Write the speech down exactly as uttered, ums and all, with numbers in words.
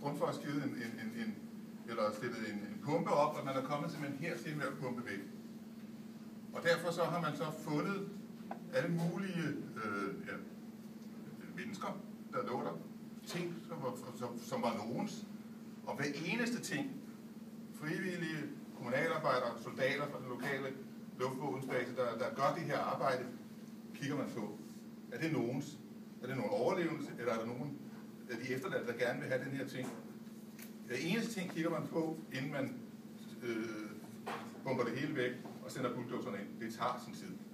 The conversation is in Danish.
Grundfos givet en, en, en, en, eller stillet en, en pumpe op, og man er kommet simpelthen hertil med at pumpe væk. Og derfor så har man så fundet alle mulige øh, ja, mennesker, der lå der, ting, som var, som, som var nogens, og hver eneste ting, frivillige, kommunalarbejdere, soldater fra den lokale luftvåbensbase, der, der gør det her arbejde, kigger man på. Er det nogens? Er det nogen overlevelse, eller er der nogen af de efterladte, der gerne vil have den her ting? Hver eneste ting kigger man på, inden man øh, bomber det hele væk og sender bulldozerne ind. Det tager sin tid.